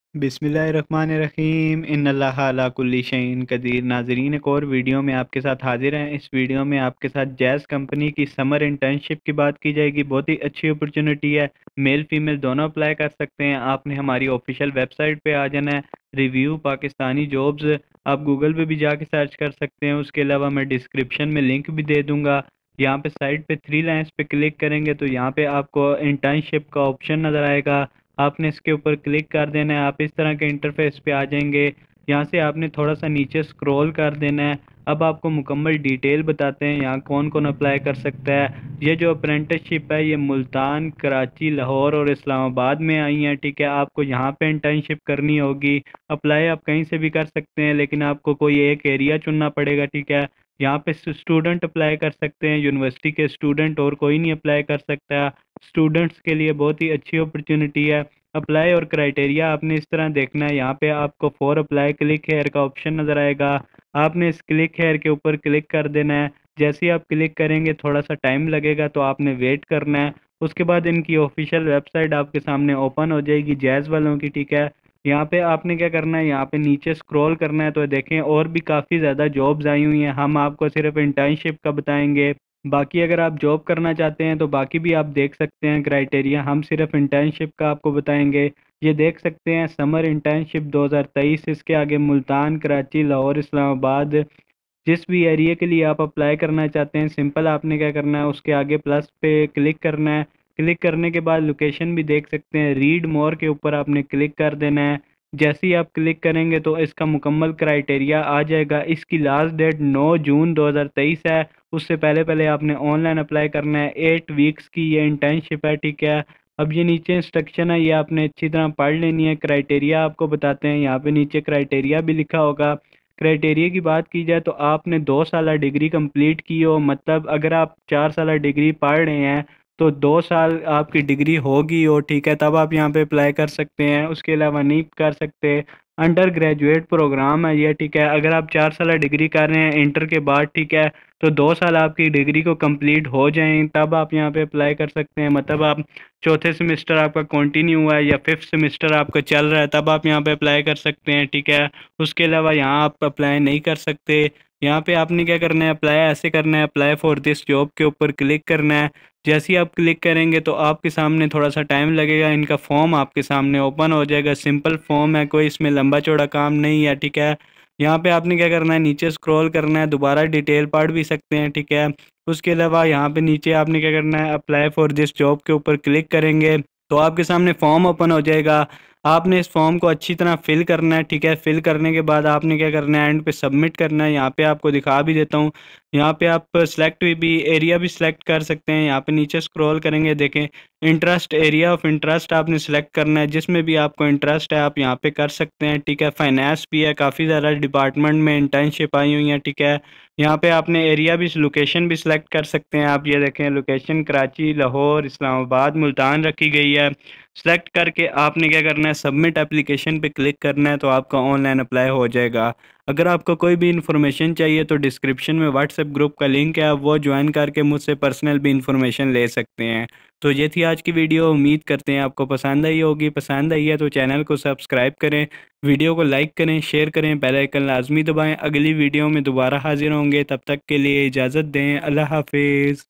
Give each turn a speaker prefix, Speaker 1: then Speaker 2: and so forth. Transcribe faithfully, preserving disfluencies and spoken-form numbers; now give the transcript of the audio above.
Speaker 1: बिस्मिल्लाहिर्रहमानिर्रहीम इन्नल्लाह अला कुल्ली शैइन कदीर। नाजरीन, एक और वीडियो में आपके साथ हाजिर हैं। इस वीडियो में आपके साथ जैज़ कंपनी की समर इंटर्नशिप की बात की जाएगी। बहुत ही अच्छी अपॉर्चुनिटी है, मेल फीमेल दोनों अप्लाई कर सकते हैं। आपने हमारी ऑफिशियल वेबसाइट पे आ जाना है, रिव्यू पाकिस्तानी जॉब्स। आप गूगल पे भी जाके सर्च कर सकते हैं। उसके अलावा मैं डिस्क्रिप्शन में लिंक भी दे दूँगा। यहाँ पे साइड पे थ्री लाइन्स पे क्लिक करेंगे तो यहाँ पे आपको इंटर्नशिप का ऑप्शन नज़र आएगा। आपने इसके ऊपर क्लिक कर देना है, आप इस तरह के इंटरफेस पे आ जाएंगे। यहाँ से आपने थोड़ा सा नीचे स्क्रॉल कर देना है। अब आपको मुकम्मल डिटेल बताते हैं यहाँ कौन कौन अप्लाई कर सकता है। ये जो अप्रेंटिसशिप है ये मुल्तान, कराची, लाहौर और इस्लामाबाद में आई है। ठीक है, आपको यहाँ पे इंटर्नशिप करनी होगी। अप्लाई आप कहीं से भी कर सकते हैं, लेकिन आपको कोई एक एरिया चुनना पड़ेगा। ठीक है, यहाँ पे स्टूडेंट अप्लाई कर सकते हैं, यूनिवर्सिटी के स्टूडेंट, और कोई नहीं अप्लाई कर सकता। स्टूडेंट्स के लिए बहुत ही अच्छी अपॉर्चुनिटी है। अप्लाई और क्राइटेरिया आपने इस तरह देखना है। यहाँ पे आपको फॉर अप्लाई क्लिक हेयर का ऑप्शन नज़र आएगा। आपने इस क्लिक हेयर के ऊपर क्लिक कर देना है। जैसे ही आप क्लिक करेंगे थोड़ा सा टाइम लगेगा, तो आपने वेट करना है। उसके बाद इनकी ऑफिशियल वेबसाइट आपके सामने ओपन हो जाएगी जैज़ वालों की। ठीक है, यहाँ पे आपने क्या करना है, यहाँ पे नीचे स्क्रॉल करना है। तो देखें और भी काफ़ी ज़्यादा जॉब्स आई हुई हैं। हम आपको सिर्फ इंटर्नशिप का बताएंगे, बाकी अगर आप जॉब करना चाहते हैं तो बाकी भी आप देख सकते हैं क्राइटेरिया। हम सिर्फ इंटर्नशिप का आपको बताएंगे। ये देख सकते हैं समर इंटर्नशिप दो हज़ार तेईस। इसके आगे मुल्तान, कराची, लाहौर, इस्लामाबाद, जिस भी एरिया के लिए आप अप्लाई करना चाहते हैं, सिंपल आपने क्या करना है, उसके आगे प्लस पे क्लिक करना है। क्लिक करने के बाद लोकेशन भी देख सकते हैं, रीड मोर के ऊपर आपने क्लिक कर देना है। जैसे ही आप क्लिक करेंगे तो इसका मुकम्मल क्राइटेरिया आ जाएगा। इसकी लास्ट डेट नौ जून दो हज़ार तेईस है। उससे पहले पहले आपने ऑनलाइन अप्लाई करना है। एट वीक्स की ये इंटर्नशिप है। ठीक है, अब ये नीचे इंस्ट्रक्शन है, ये आपने अच्छी तरह पढ़ लेनी है। क्राइटेरिया आपको बताते हैं, यहाँ पे नीचे क्राइटेरिया भी लिखा होगा। क्राइटेरिया की बात की जाए तो आपने दो साल डिग्री कंप्लीट की हो, मतलब अगर आप चार साल डिग्री पढ़ रहे हैं तो दो साल आपकी डिग्री होगी हो। ठीक है, तब आप यहाँ पे अप्लाई कर सकते हैं, उसके अलावा नहीं कर सकते। अंडर ग्रेजुएट प्रोग्राम है ये। ठीक है, अगर आप चार साल डिग्री कर रहे हैं इंटर के बाद, ठीक है, तो दो साल आपकी डिग्री को कंप्लीट हो जाएं तब आप यहाँ पे अप्लाई कर सकते हैं। मतलब आप चौथे सेमेस्टर आपका कंटिन्यू हुआ है या फिफ्थ सेमेस्टर आपका चल रहा है, तब आप यहाँ पे अप्लाई कर सकते हैं। ठीक है, उसके अलावा यहाँ आप अप्लाई नहीं कर सकते। यहाँ पे आपने क्या करना है, अप्लाई ऐसे करना है, अप्लाई फॉर दिस जॉब के ऊपर क्लिक करना है। जैसे ही आप क्लिक करेंगे तो आपके सामने थोड़ा सा टाइम लगेगा, इनका फॉर्म आपके सामने ओपन हो जाएगा। सिंपल फॉर्म है, कोई इसमें लंबा चौड़ा काम नहीं है। ठीक है, यहाँ पे आपने क्या करना है, नीचे स्क्रॉल करना है, दोबारा डिटेल पढ़ भी सकते हैं। ठीक है, उसके अलावा यहाँ पे नीचे आपने क्या करना है, अप्लाई फॉर दिस जॉब के ऊपर क्लिक करेंगे तो आपके सामने फॉर्म ओपन हो जाएगा। आपने इस फॉर्म को अच्छी तरह फिल करना है। ठीक है, फिल करने के बाद आपने क्या करना है, एंड पे सबमिट करना है। यहाँ पे आपको दिखा भी देता हूँ, यहाँ पे आप सेलेक्ट भी एरिया भी सिलेक्ट कर सकते हैं। यहाँ पे नीचे स्क्रॉल करेंगे, देखें इंटरेस्ट, एरिया ऑफ इंटरेस्ट आपने सेलेक्ट करना है, जिसमें भी आपको इंटरेस्ट है आप यहाँ पे कर सकते हैं। ठीक है, फाइनेंस भी है, काफ़ी ज़्यादा डिपार्टमेंट में इंटर्नशिप आई हुई है। ठीक है, यहाँ पे आपने एरिया भी, लोकेशन भी सिलेक्ट कर सकते हैं। आप ये देखें, लोकेशन कराची, लाहौर, इस्लामाबाद, मुल्तान रखी गई है। सेलेक्ट करके आपने क्या करना है, सबमिट एप्लीकेशन पे क्लिक करना है, तो आपका ऑनलाइन अप्लाई हो जाएगा। अगर आपको कोई भी इन्फॉर्मेशन चाहिए तो डिस्क्रिप्शन में व्हाट्सएप ग्रुप का लिंक है, आप वो ज्वाइन करके मुझसे पर्सनल भी इन्फॉर्मेशन ले सकते हैं। तो ये थी आज की वीडियो, उम्मीद करते हैं आपको पसंद आई होगी। पसंद आई है तो चैनल को सब्सक्राइब करें, वीडियो को लाइक करें, शेयर करें, बेल आइकन लाजमी दबाएं। अगली वीडियो में दोबारा हाजिर होंगे, तब तक के लिए इजाज़त दें। अल्लाह हाफिज़।